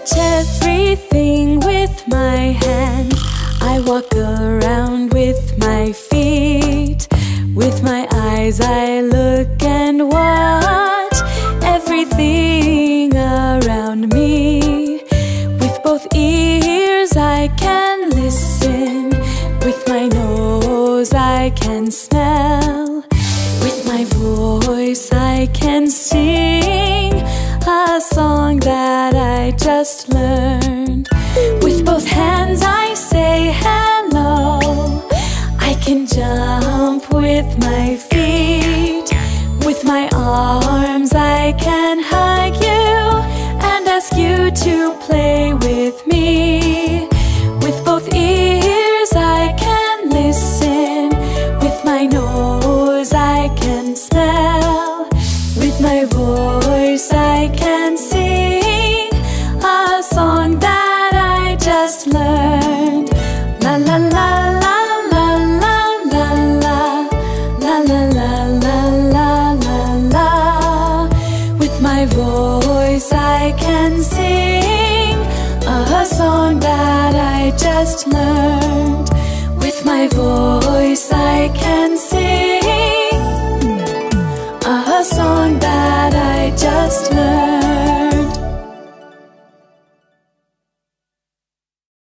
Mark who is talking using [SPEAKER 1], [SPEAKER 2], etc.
[SPEAKER 1] touch everything with my hands. I walk around with my feet. With my eyes I look and watch everything around me. With both ears I can listen. With my nose I can smell. With my voice I can sing a song that I just learned. With both hands I say hello. I can jump with my feet. With my arms I can hug you and ask you to play with me. With both ears I can listen. With my nose I can smell. With my voice I can sing a song that I just learned. La la la la la la la la la la la la la la. With my voice I can sing a song that I just learned. With my voice I can